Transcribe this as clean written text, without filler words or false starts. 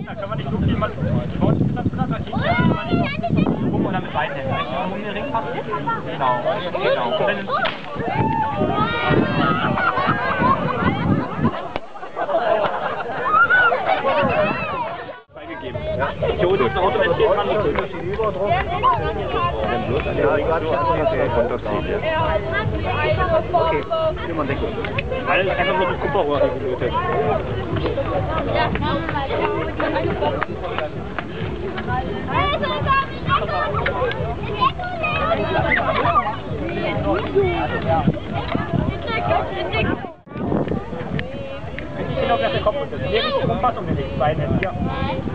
Da können wir nicht so viel machen. Die Haut ist das Blatt, das geht ja. Kann man nicht noch rum oder mit beiden Händen. Richtig um den Ring passen. Genau, genau. Freigegeben. Die Hose ist Auto, wenn es geht, kann nicht. Ja, okay, will man denken. Alles einfach nur mit Kupferrohr gelötet. Ich sehe noch, dass der Kopf ist. Hier ist die Umfassung der beiden hier.